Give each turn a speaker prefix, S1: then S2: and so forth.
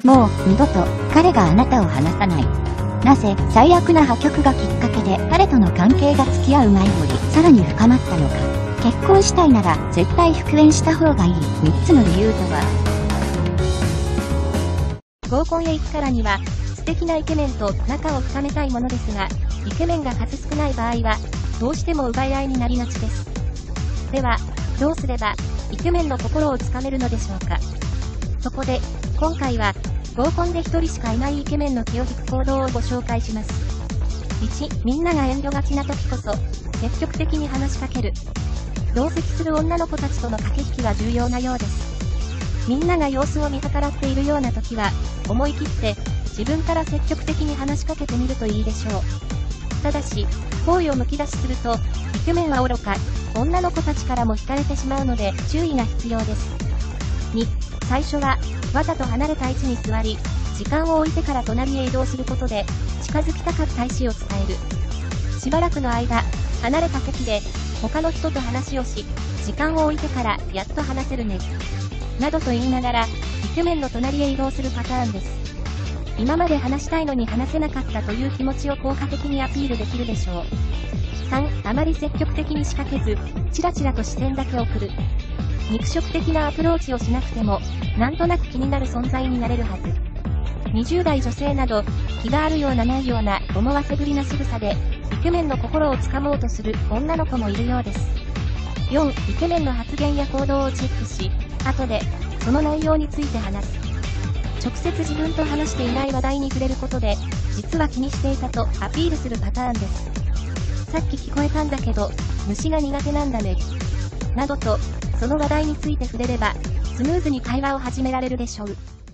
S1: もう二度と彼があなたを離さない。なぜ最悪な破局がきっかけで彼との関係が付き合う前よりさらに深まったのか。結婚したいなら絶対復縁した方がいい3つの理由とは。
S2: 合コンへ行くからには素敵なイケメンと仲を深めたいものですが、イケメンが数少ない場合はどうしても奪い合いになりがちです。ではどうすればイケメンの心をつかめるのでしょうか。そこで今回は合コンで1人しかいないイケメンの気を引く行動をご紹介します。1、みんなが遠慮がちな時こそ積極的に話しかける。同席する女の子たちとの駆け引きは重要なようです。みんなが様子を見計らっているような時は思い切って自分から積極的に話しかけてみるといいでしょう。ただし好意をむき出しするとイケメンはおろか女の子たちからも惹かれてしまうので注意が必要です。2、最初はわざと離れた位置に座り時間を置いてから隣へ移動することで近づきたかった意思を伝える。しばらくの間離れた席で他の人と話をし時間を置いてからやっと話せるねなどと言いながらイケメンの隣へ移動するパターンです。今まで話したいのに話せなかったという気持ちを効果的にアピールできるでしょう。3、あまり積極的に仕掛けずチラチラと視線だけ送る。肉食的なアプローチをしなくてもなんとなく気になる存在になれるはず。20代女性など気があるようなないような思わせぶりな仕草でイケメンの心をつかもうとする女の子もいるようです。4、イケメンの発言や行動をチェックし後でその内容について話す。直接自分と話していない話題に触れることで実は気にしていたとアピールするパターンです。さっき聞こえたんだけど虫が苦手なんだねなどとその話題について触れればスムーズに会話を始められるでしょう。